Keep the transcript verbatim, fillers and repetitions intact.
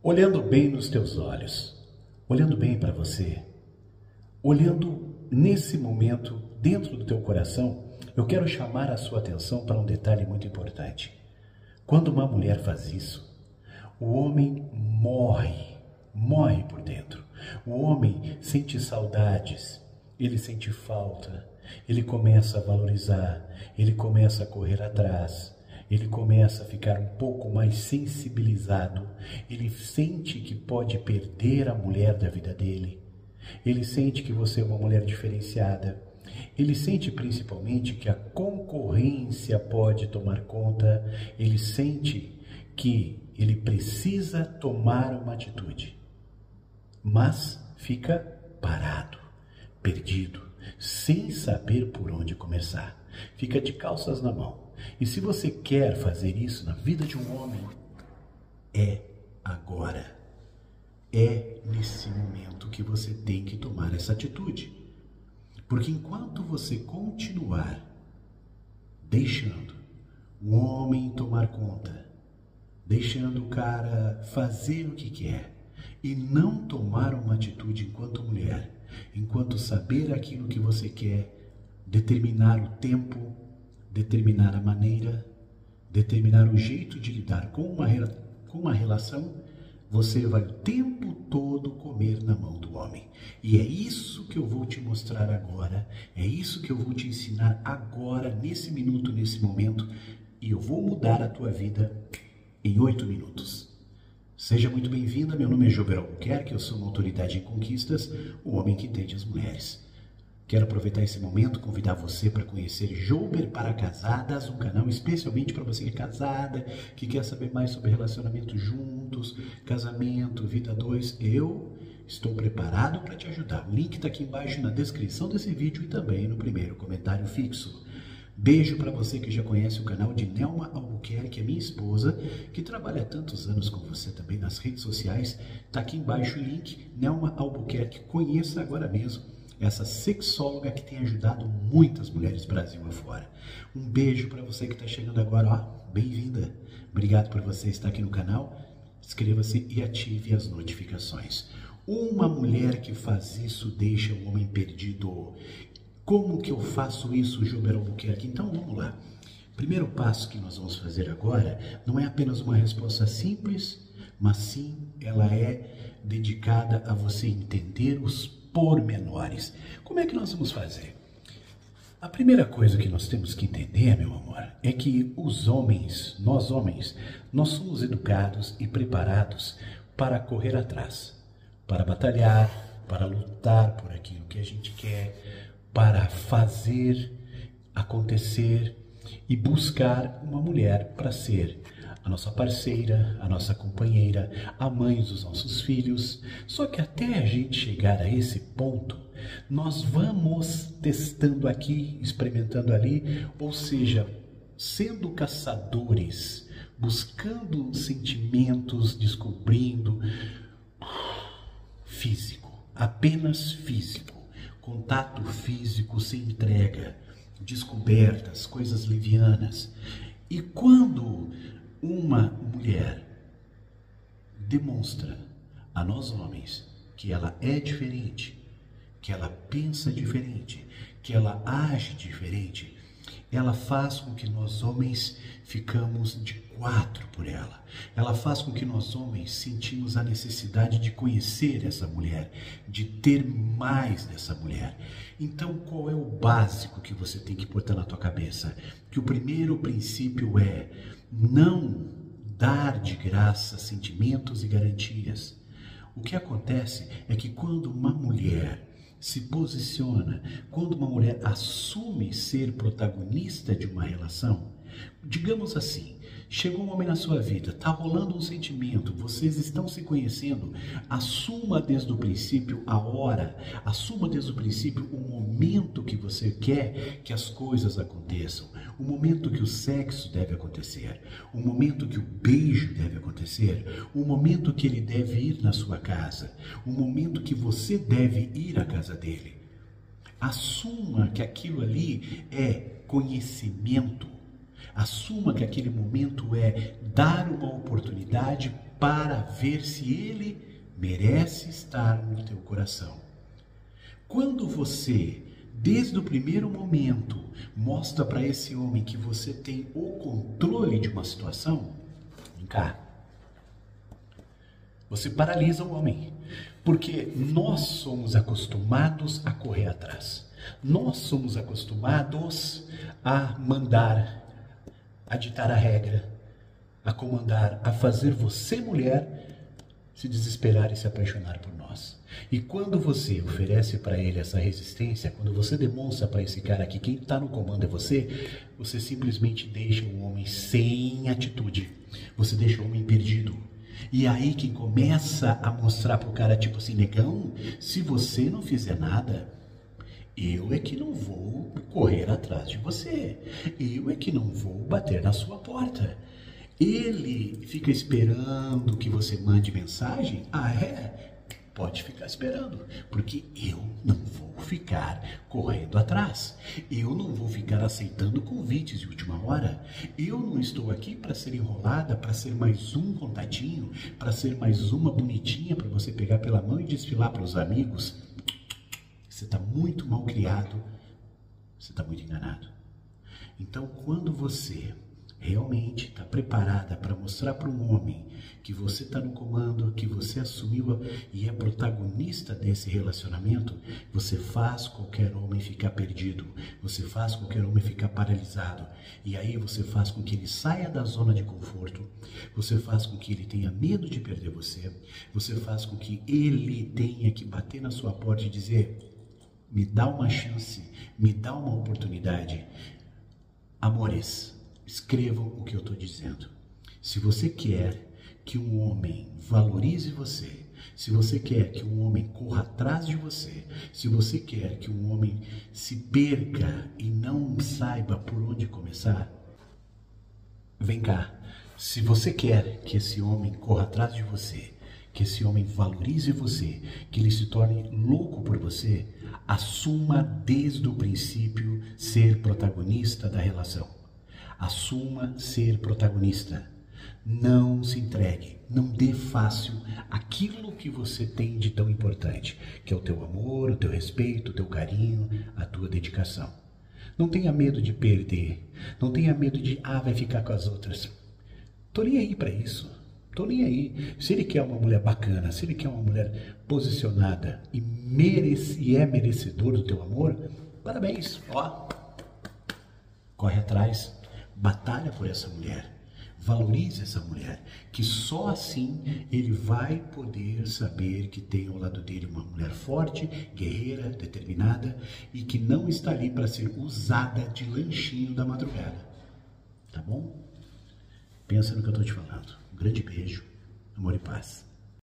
olhando bem nos teus olhos, olhando bem para você, olhando nesse momento dentro do teu coração, eu quero chamar a sua atenção para um detalhe muito importante. Quando uma mulher faz isso, o homem morre, morre por dentro. O homem sente saudades, ele sente falta, ele começa a valorizar, ele começa a correr atrás, ele começa a ficar um pouco mais sensibilizado, ele sente que pode perder a mulher da vida dele, ele sente que você é uma mulher diferenciada, ele sente principalmente que a concorrência pode tomar conta, ele sente que ele precisa tomar uma atitude, mas fica parado, perdido, sem saber por onde começar, fica de calças na mão. E se você quer fazer isso na vida de um homem, é agora, é nesse momento que você tem que tomar essa atitude. Porque enquanto você continuar deixando o homem tomar conta, deixando o cara fazer o que quer e não tomar uma atitude enquanto mulher, enquanto saber aquilo que você quer, determinar o tempo, determinar a maneira, determinar o jeito de lidar com uma, com uma relação, você vai o tempo todo comer na mão do homem. E é isso que eu vou te mostrar agora, é isso que eu vou te ensinar agora, nesse minuto, nesse momento, e eu vou mudar a tua vida em oito minutos. Seja muito bem-vinda, meu nome é Jober Albuquerque, eu sou uma autoridade em conquistas, o homem que entende as mulheres. Quero aproveitar esse momento e convidar você para conhecer Jober para Casadas, um canal especialmente para você que é casada, que quer saber mais sobre relacionamento juntos, casamento, vida dois. Eu estou preparado para te ajudar. O link está aqui embaixo na descrição desse vídeo e também no primeiro comentário fixo. Beijo para você que já conhece o canal de Nelma Albuquerque, que é minha esposa, que trabalha há tantos anos com você também nas redes sociais. Está aqui embaixo o link, Nelma Albuquerque. Conheça agora mesmo essa sexóloga que tem ajudado muitas mulheres Brasil afora. Um beijo para você que está chegando agora, ó, bem-vinda. Obrigado por você estar aqui no canal. Inscreva-se e ative as notificações. Uma mulher que faz isso deixa o homem perdido. Como que eu faço isso, Jober Albuquerque? Então vamos lá. Primeiro passo que nós vamos fazer agora não é apenas uma resposta simples, mas sim ela é dedicada a você entender os pormenores. Como é que nós vamos fazer? A primeira coisa que nós temos que entender, meu amor, é que os homens, nós homens, nós somos educados e preparados para correr atrás, para batalhar, para lutar por aquilo que a gente quer, para fazer acontecer e buscar uma mulher para ser a nossa parceira, a nossa companheira, a mãe dos nossos filhos. Só que até a gente chegar a esse ponto, nós vamos testando aqui, experimentando ali, ou seja, sendo caçadores, buscando sentimentos, descobrindo físico, apenas físico, contato físico sem entrega, descobertas, coisas levianas. E quando uma mulher demonstra a nós homens que ela é diferente, que ela pensa diferente, que ela age diferente, ela faz com que nós homens ficamos de quatro por ela. Ela faz com que nós homens sentimos a necessidade de conhecer essa mulher, de ter mais dessa mulher. Então, qual é o básico que você tem que botar na tua cabeça? Que o primeiro princípio é não dar de graça sentimentos e garantias. O que acontece é que quando uma mulher se posiciona, quando uma mulher assume ser protagonista de uma relação, digamos assim, chegou um homem na sua vida, está rolando um sentimento, vocês estão se conhecendo, assuma desde o princípio a hora, assuma desde o princípio o momento que você quer que as coisas aconteçam, o momento que o sexo deve acontecer, o momento que o beijo deve acontecer, o momento que ele deve ir na sua casa, o momento que você deve ir à casa dele. Assuma que aquilo ali é conhecimento. Assuma que aquele momento é dar uma oportunidade para ver se ele merece estar no teu coração. Quando você, desde o primeiro momento, mostra para esse homem que você tem o controle de uma situação, vem cá, você paralisa o homem, porque nós somos acostumados a correr atrás. Nós somos acostumados a mandar, a ditar a regra, a comandar, a fazer você, mulher, se desesperar e se apaixonar por nós. E quando você oferece para ele essa resistência, quando você demonstra para esse cara que quem está no comando é você, você simplesmente deixa o homem sem atitude. Você deixa o homem perdido. E aí que começa a mostrar pro cara, tipo assim, negão, se você não fizer nada, eu é que não vou correr atrás de você. Eu é que não vou bater na sua porta. Ele fica esperando que você mande mensagem? Ah, é? Pode ficar esperando, porque eu não vou ficar correndo atrás. Eu não vou ficar aceitando convites de última hora. Eu não estou aqui para ser enrolada, para ser mais um contatinho, para ser mais uma bonitinha para você pegar pela mão e desfilar para os amigos. Você está muito mal criado, você está muito enganado. Então, quando você realmente está preparada para mostrar para um homem que você está no comando, que você assumiu e é protagonista desse relacionamento, você faz qualquer homem ficar perdido, você faz qualquer homem ficar paralisado, e aí você faz com que ele saia da zona de conforto, você faz com que ele tenha medo de perder você, você faz com que ele tenha que bater na sua porta e dizer: me dá uma chance, me dá uma oportunidade. Amores, escrevam o que eu estou dizendo. Se você quer que um homem valorize você, se você quer que um homem corra atrás de você, se você quer que um homem se perca e não saiba por onde começar, vem cá. Se você quer que esse homem corra atrás de você, que esse homem valorize você, que ele se torne louco por você, assuma desde o princípio ser protagonista da relação. Assuma ser protagonista. Não se entregue, não dê fácil aquilo que você tem de tão importante, que é o teu amor, o teu respeito, o teu carinho, a tua dedicação. Não tenha medo de perder, não tenha medo de, ah, vai ficar com as outras. Tô nem aí para isso, tô nem aí. Se ele quer uma mulher bacana, se ele quer uma mulher posicionada e, merece, e é merecedor do teu amor, parabéns, ó, corre atrás. Batalha por essa mulher, valorize essa mulher, que só assim ele vai poder saber que tem ao lado dele uma mulher forte, guerreira, determinada e que não está ali para ser usada de lanchinho da madrugada. Tá bom? Pensa no que eu estou te falando. Um grande beijo, amor e paz.